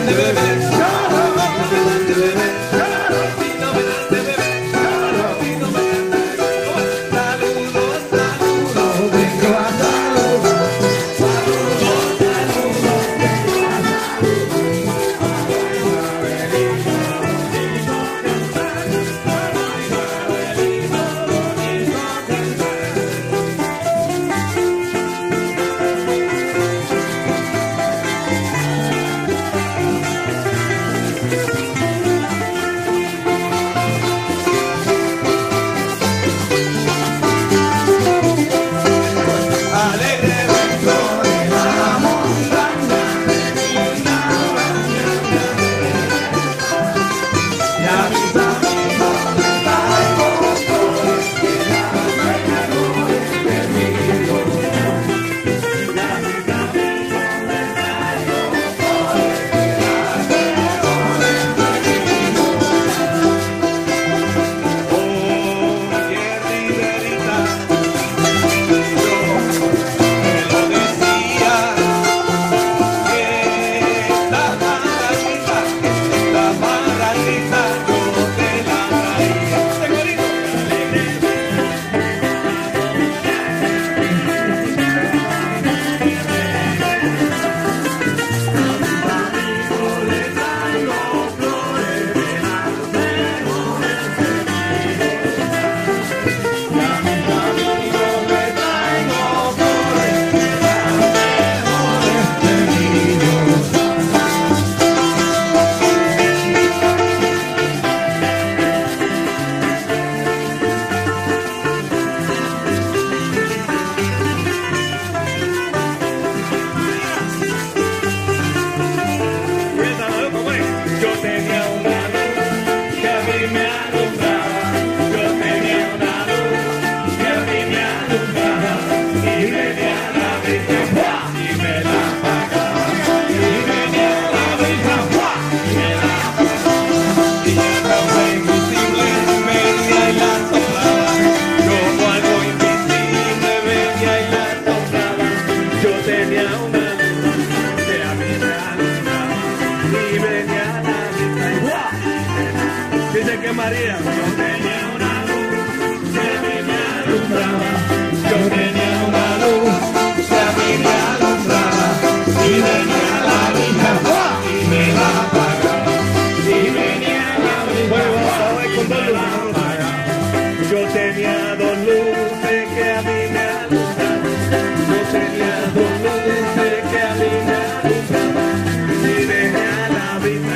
María. Yo tenía una luz que a mí me alumbraba. Yo tenía una luz que a mí me alumbraba. Y venía la hija y me la apagaba. Y venía la hija y me la apagaba. Yo tenía dos luces que a mí me alumbraban. Yo tenía dos luces que a mí me alumbraban. Y venía la hija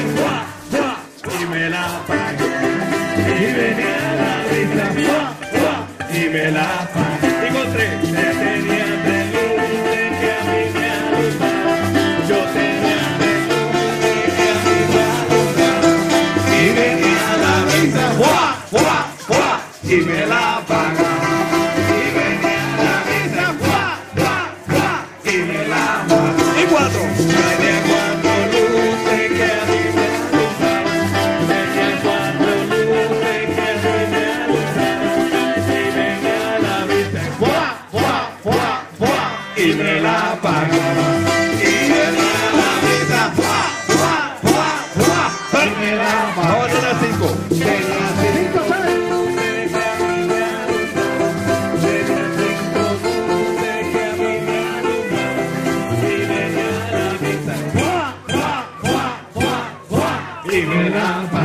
y me la apagaba. Y venía la brisa, y me la apagaba. Y con tres, tenía tres luces que a mí me alumbraban. Yo tenía tres luces que a mí me alumbraban. Y venía la brisa, y me la apagaba. Y venía la brisa, y me la apagaba. Y cuatro, tenía cuatro luces que a mí me alumbraban. Tenía cuatro luces que a mí me alumbraban. Y venía la brisa, y me la apagaba. Y venía la brisa, y me la apagaba. Ahora tenía cinco. Tenía cinco luces que a mí me alumbraban. Tenía cinco luces que a mí me alumbraban. Y venía la brisa, y me la apagaba.